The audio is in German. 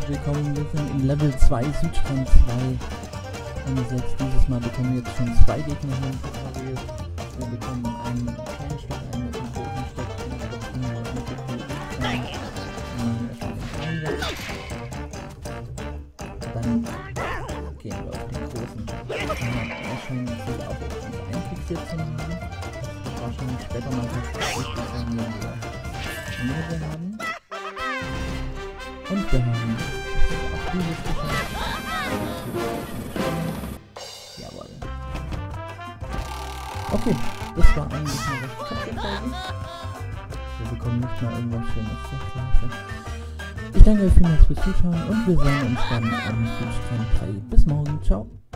herzlich willkommen. Wir sind in Level 2, Südstrand 2. Und selbst dieses Mal bekommen wir jetzt schon 2 Gegner hier im Tutorial. Wir bekommen einen kleinen Stock, einen großen Stock, dann gehen wir auf den großen. Wahrscheinlich soll auch uns einfixiert zu haben. Wahrscheinlich später mal festgestellt, wenn wir Meere haben. Und wir haben auch dieses geschafft. Jawohl. Okay, das war eigentlich eine recht kurze Folge. Wir bekommen nicht mal irgendwas Schönes zur Klasse. Ich danke euch vielmals fürs Zuschauen und wir sehen uns dann am Südstrand 3. Bis morgen, ciao.